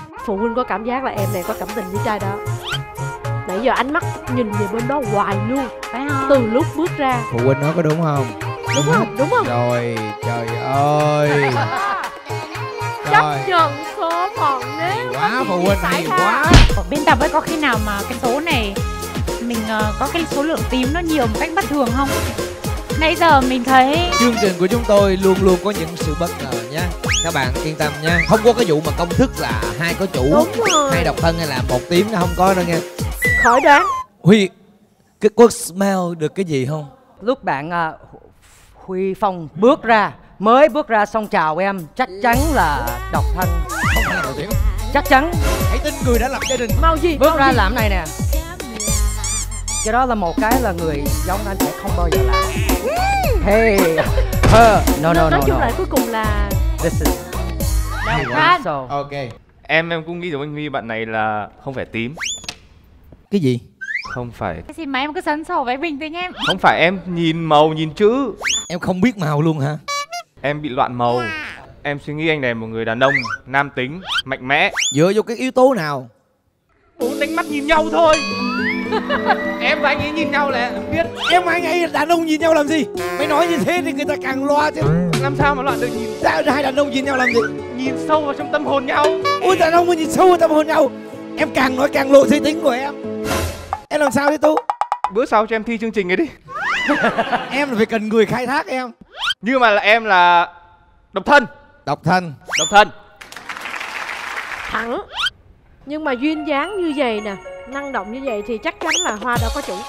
Phụ huynh có cảm giác là em này có cảm tình với trai đó. Nãy giờ ánh mắt nhìn về bên đó hoài luôn, phải không? Từ lúc bước ra. Phụ huynh nói có đúng không? Đúng không? Đúng không? Rồi, trời ơi. Chấp nhận số phận nếu quá, phụ huynh hay quá. Biên tập ấy, có khi nào mà cái số này mình có cái số lượng tím nó nhiều một cách bất thường không? Nãy giờ mình thấy chương trình của chúng tôi luôn luôn có những sự bất ngờ nha. Các bạn yên tâm nha. Không có cái vụ mà công thức là hai có chủ, hai độc thân hay là một tím, nó không có đâu nha. Khỏi đoán. Huy, cái có smell được cái gì không? Lúc bạn Huy Phong mới bước ra xong chào em, chắc chắn là độc thân. Không phải là đầu tiên. Chắc chắn. Hãy tin người đã lập gia đình. Mau gì? Bước ra làm này nè. Cái đó là một cái là người giống anh sẽ không bao giờ làm. Hey, no. Nói chung lại cuối cùng là this is wow. Ok. Em cũng nghĩ giống anh Huy, bạn này là không phải tím. Cái gì? Không phải. cái gì mà em cứ sấn sổ với bình tĩnh em. Không phải, em nhìn màu nhìn chữ. Em không biết màu luôn hả? Em bị loạn màu. Em suy nghĩ anh này một người đàn ông nam tính, mạnh mẽ. Dựa vô cái yếu tố nào? Bốn đánh mắt nhìn nhau thôi. Em và anh ấy nhìn nhau là biết. Em và anh ấy đàn ông nhìn nhau làm gì? Mày nói như thế thì người ta càng loa chứ. Làm sao mà loạn được nhìn? Hai đàn ông nhìn nhau làm gì? Nhìn sâu vào trong tâm hồn nhau. Ui, đàn ông mà nhìn sâu vào tâm hồn nhau. Em càng nói càng lộ giới tính của em. Em làm sao đấy Tú? Bữa sau cho em thi chương trình ấy đi. Em là phải cần người khai thác em. Nhưng mà là em là độc thân. Độc thân. Độc thân. thẳng. Nhưng mà duyên dáng như vậy nè, năng động như vậy thì chắc chắn là Hoa đã có chủ.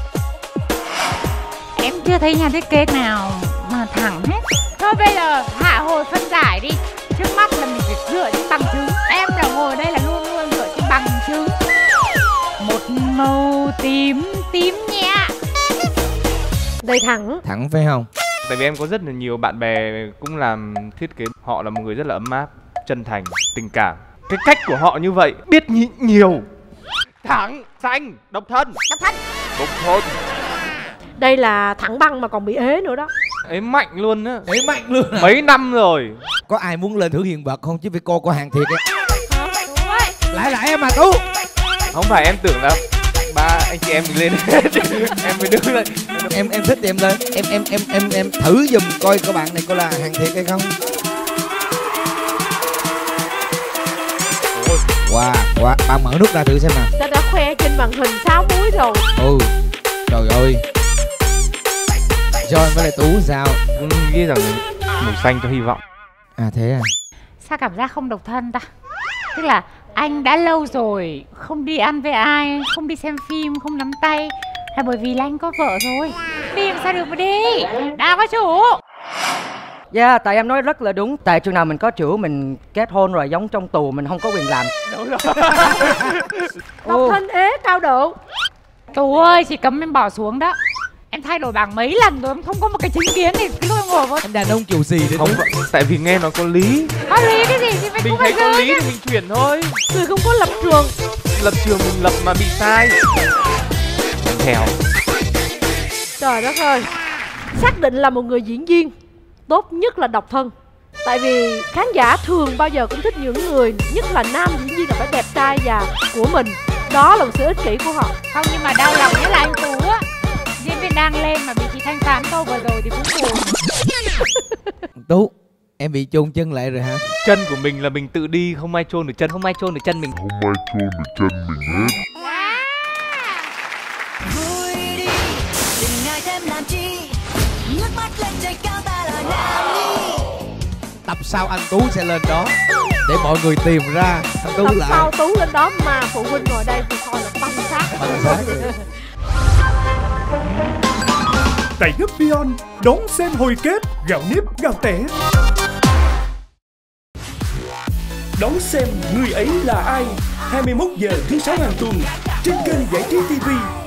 Em chưa thấy nhà thiết kế nào mà thẳng hết. Thôi bây giờ hạ hồi phân giải đi. Trước mắt là mình phải dựa trên bằng chứng. Em đã ngồi đây là luôn luôn dựa trên bằng chứng. Một màu tím, tím nhẹ. Đây thẳng. Thẳng phải không? Tại vì em có rất là nhiều bạn bè cũng làm thiết kế. Họ là một người rất là ấm áp, chân thành, tình cảm. Cái cách của họ như vậy, biết nhịn nhiều. Thẳng, xanh, độc thân. Độc thân. Độc thân. Đây là thẳng băng mà còn bị ế nữa đó. Ế mạnh luôn á. Ế mạnh luôn à? Mấy năm rồi. Có ai muốn lên thử hiện vật không chứ phải cô có hàng thiệt ấy. Lại em mà Tú. Không phải, em tưởng là ba anh chị em mình lên hết. Em mới đứng lên. Em thích thì em lên. Em thử giùm coi các bạn này có là hàng thiệt hay không. Wow, bạn mở nút ra thử xem nào. Ta đã khoe trên màn hình 6 múi rồi. Ừ, trời ơi. John với lại Tú sao? Cũng nghĩ rằng màu xanh cho hy vọng. À thế à? Sao cảm giác không độc thân ta? Tức là anh đã lâu rồi không đi ăn với ai, không đi xem phim, không nắm tay. Hay bởi vì là anh có vợ rồi. Đi làm sao được mà đi? Đã có chủ. Dạ, tại em nói rất là đúng. Tại chừng nào mình có chữ mình kết hôn rồi, giống trong tù mình không có quyền làm. Đúng rồi. Độc thân ế cao độ. Tú ơi, chỉ cấm em bỏ xuống đó. Em thay đổi bảng mấy lần rồi, em không có một cái chính kiến thì cứ ngồi vô. Em đàn ông kiểu gì đấy? Không, tại vì nghe nó có lý. Có lý cái gì thì mình Mình cũng phải thấy có giữ lý chứ. thì mình chuyển thôi. Người không có lập trường. Lập trường mình lập mà bị sai. Mình theo. Trời đất ơi. Xác định là một người diễn viên, tốt nhất là độc thân. Tại vì khán giả thường bao giờ cũng thích những người, nhất là nam diễn viên là phải đẹp trai và của mình. Đó là một sự ích kỷ của họ. Không, nhưng mà đau lòng nhất là anh Tú á. Diễn viên đang lên mà bị chị Thanh phán câu vừa rồi thì cũng buồn. Tú, em bị chôn chân lại rồi hả? Chân của mình là mình tự đi, không ai chôn được chân, không ai chôn được chân mình. Không ai chôn được chân mình hết. Vui đi, đừng ngại thêm làm chi. Ngước mắt lên trời cao ta là nam nhi. Tập sau anh Tú sẽ lên đó để mọi người tìm ra anh Tú Tập lại. sau Tú lên đó mà phụ huynh ngồi đây thì coi là băng xác. Tại Guppion đón xem hồi kết gạo nếp gạo tẻ. Đón xem Người ấy là ai 21 giờ thứ 6 hàng tuần trên kênh Giải trí TV.